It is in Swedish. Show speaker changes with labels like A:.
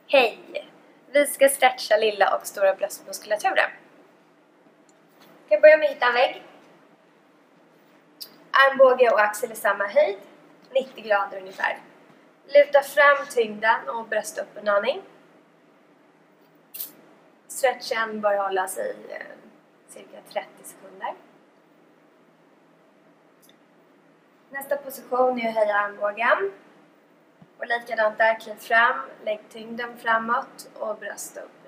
A: Hej! Vi ska stretcha lilla och stora bröstmuskulaturen. Vi kan börja med att hitta en vägg. Armbåge och axel i samma höjd, 90 grader ungefär. Luta fram tyngden och brösta upp en aning. Stretchen bör hålla sig cirka 30 sekunder. Nästa position är att höja armbågen. Och likadant där, kliv fram, lägg tyngden framåt och bröst upp.